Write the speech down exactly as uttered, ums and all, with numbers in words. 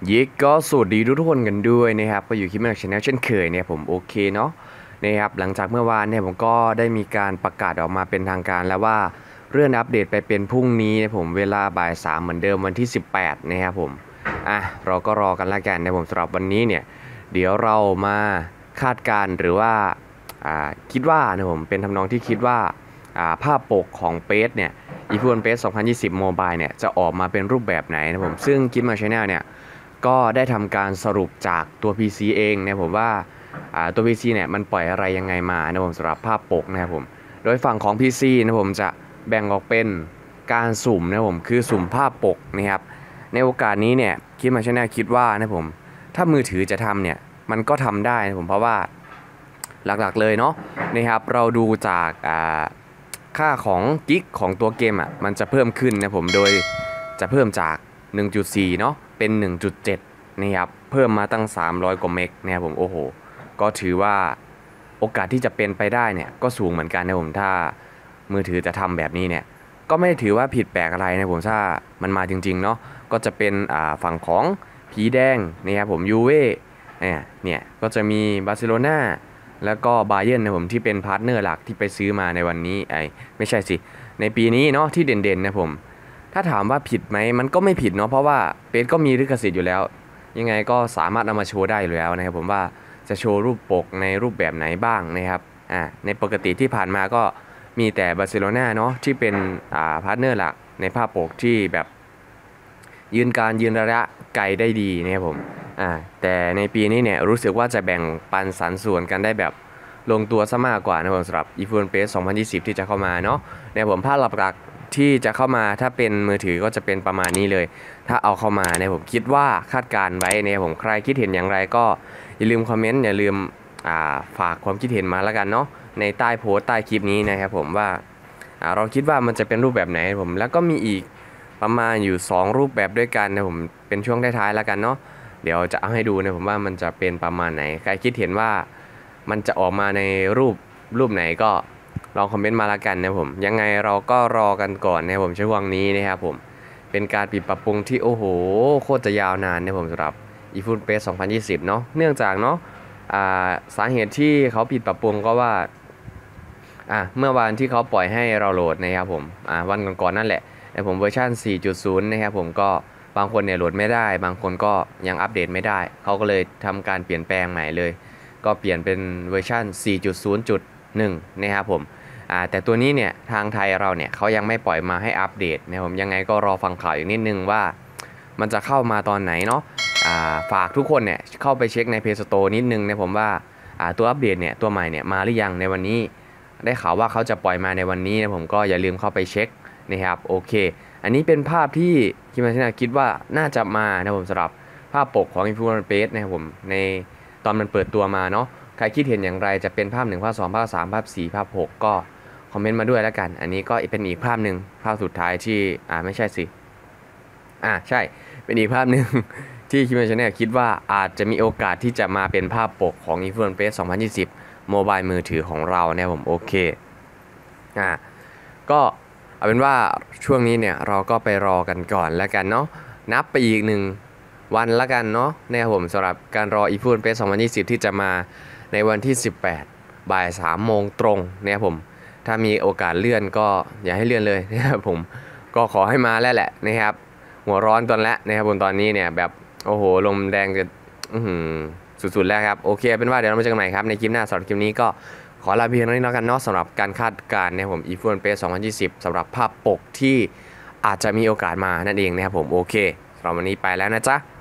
ยิกก็สวัสดีทุกคนกันด้วยนะครับก็อยู่คลิปแมกชาแนลเช่นเคยเนี่ยผมโอเคเนาะนะครับหลังจากเมื่อวานเนี่ยผมก็ได้มีการประกาศออกมาเป็นทางการแล้วว่าเลื่อนอัปเดตไปเป็นพรุ่งนี้นะผมเวลาบ่ายสามเหมือนเดิมวันที่สิบแปดนะครับผมอ่ะเราก็รอกันละกันนะผมสำหรับวันนี้เนี่ยเดี๋ยวเรามาคาดการหรือว่าอ่าคิดว่านะผมเป็นทำนองที่คิดว่าอ่าภาพปกของเปซเนี่ยอีพูนเปซสองพันยี่สิบโมบายเนี่ยจะออกมาเป็นรูปแบบไหนนะผมซึ่งคลิปมาชาแนลเนี่ยก็ได้ทำการสรุปจากตัว พี ซี เองนะผมว่าตัว พี ซี เนี่ยมันปล่อยอะไรยังไงมานะผมสำหรับภาพปกนะครับผมโดยฝั่งของ พี ซี นะผมจะแบ่งออกเป็นการสุ่มนะผมคือสุ่มภาพปกนะครับในโอกาสนี้เนี่ยคิดมาชแนลคิดว่านะผมถ้ามือถือจะทำเนี่ยมันก็ทำได้นะผมเพราะว่าหลักๆเลยเนาะนะครับเราดูจากค่าของกิกของตัวเกมอ่ะมันจะเพิ่มขึ้นนะผมโดยจะเพิ่มจาก หนึ่งจุดสี่ เนาะเป็น หนึ่งจุดเจ็ด นะครับเพิ่มมาตั้งสามร้อยกว่าเมกนะครับผมโอ้โหก็ถือว่าโอกาสที่จะเป็นไปได้เนี่ยก็สูงเหมือนกันนะผมถ้ามือถือจะทำแบบนี้เนี่ยก็ไม่ได้ถือว่าผิดแปลกอะไรนะผมถ้ามันมาจริงๆเนาะก็จะเป็นอ่าฝั่งของผีแดงนะครับผมยูเว่เนี่ยเนี่ยก็จะมีบาร์เซโลนาแล้วก็บาเยิร์นนะผมที่เป็นพาร์ทเนอร์หลักที่ไปซื้อมาในวันนี้ไอ้ไม่ใช่สิในปีนี้เนาะที่เด่นๆนะผมถ้าถามว่าผิดไหมมันก็ไม่ผิดเนาะเพราะว่าเปซก็มีลิขสิทธิ์อยู่แล้วยังไงก็สามารถนำมาโชว์ได้อยู่แล้วนะครับผมว่าจะโชว์รูปปกในรูปแบบไหนบ้างนะครับอ่าในปกติที่ผ่านมาก็มีแต่บาร์เซโลนาเนาะที่เป็นอ่าพาร์ทเนอร์หลักในภาพปกที่แบบยืนการยืนระยะไกลได้ดีนะครับผมอ่าแต่ในปีนี้เนี่ยรู้สึกว่าจะแบ่งปันสัดส่วนกันได้แบบลงตัวซะมากกว่านะครับสำหรับ iPhone Pace สองพันยี่สิบที่จะเข้ามาเนาะในผมภาพหลักที่จะเข้ามาถ้าเป็นมือถือก็จะเป็นประมาณนี้เลยถ้าเอาเข้ามาเนี่ยผมคิดว่าคาดการไว้เนี่ยผมใครคิดเห็นอย่างไรก็อย่าลืมคอมเมนต์อย่าลืมฝากความคิดเห็นมาแล้วกันเนาะในใต้โพสต์ใต้คลิปนี้นะครับผมว่าเราคิดว่ามันจะเป็นรูปแบบไหนผมแล้วก็มีอีกประมาณอยู่สองรูปแบบด้วยกันนะผมเป็นช่วงท้ายๆแล้วกันเนาะเดี๋ยวจะเอาให้ดูนะผมว่ามันจะเป็นประมาณไหนใครคิดเห็นว่ามันจะออกมาในรูปรูปไหนก็ลองคอมเมนต์มาละกันนะผมยังไงเราก็รอกันก่อนนะผมช่วงนี้นะครับผมเป็นการปิดปรับปรุงที่โอ้โหโคตรจะยาวนานนะผมสำหรับ iPhone Pace สองพันยี่สิบเนาะเนื่องจากเนาะสาเหตุที่เขาปิดปรับปรุงก็ว่าอ่ะเมื่อวันที่เขาปล่อยให้เราโหลดนะครับผมอ่ะวันก่อนๆนั่นแหละแต่ผมเวอร์ชัน สี่จุดศูนย์ นะครับผมก็บางคนเนี่ยโหลดไม่ได้บางคนก็ยังอัปเดตไม่ได้เขาก็เลยทำการเปลี่ยนแปลงใหม่เลยก็เปลี่ยนเป็นเวอร์ชัน สี่จุดศูนย์จุดหนึ่ง นะครับผมอ่าแต่ตัวนี้เนี่ยทางไทยเราเนี่ยเขายังไม่ปล่อยมาให้อัปเดตนะผมยังไงก็รอฟังข่าวอีกนิดนึงว่ามันจะเข้ามาตอนไหนเนาะอ่าฝากทุกคนเนี่ยเข้าไปเช็คใน Play Store นิดนึงนะผมว่าอ่าตัวอัปเดตเนี่ยตัวใหม่เนี่ยมาหรือยังในวันนี้ได้ข่าวว่าเขาจะปล่อยมาในวันนี้นะผมก็อย่าลืมเข้าไปเช็คนะครับโอเคอันนี้เป็นภาพที่คิดมาที่น่าคิดว่าน่าจะมานะผมสำหรับภาพปกของ iPhone Pace นะครับผมในตอนมันเปิดตัวมาเนาะใครคิดเห็นอย่างไรจะเป็นภาพหนึ่งภาพสองภาพสามภาพสี่ภาพหกก็คอมเมนต์มาด้วยแล้วกันอันนี้ก็เป็นอีกภาพหนึ่งภาพสุดท้ายที่อ่าไม่ใช่สิอ่าใช่เป็นอีกภาพหนึ่ง ที่คิมเมชแนลคิดว่าอาจจะมีโอกาสที่จะมาเป็นภาพปกของ iPhone Pace สองพันยี่สิบโมบายมือถือของเราเนี่ยผมโอเคอ่าก็เอาเป็นว่าช่วงนี้เนี่ยเราก็ไปรอกันก่อนแล้วกันเนาะนับไปอีกหนึ่งวันละกันเนาะเนี่ยผมสำหรับการรอ iPhone Pace สองพันยี่สิบที่จะมาในวันที่สิบแปดบ่ายสามโมงตรงเนี่ยผมถ้ามีโอกาสเลื่อนก็อย่าให้เลื่อนเลยนะครับผมก็ขอให้มาแล้วแหละนะครับหัวร้อนตอนแล้วนะครับผมตอนนี้เนี่ยแบบโอ้โหลมแดงจะสุดๆแล้วครับโอเคเป็นว่าเดี๋ยวเรามาเจอกันใหม่ครับในคลิปหน้าสำหรับคลิปนี้ก็ขอลาเพียงเท่านี้แล้วกันเนาะสำหรับการคาดการณ์นะครับผม iPhone Pace สองพันยี่สิบสำหรับภาพปกที่อาจจะมีโอกาสมานั่นเองนะครับผมโอเคสำหรับวันนี้ไปแล้วนะจ๊ะ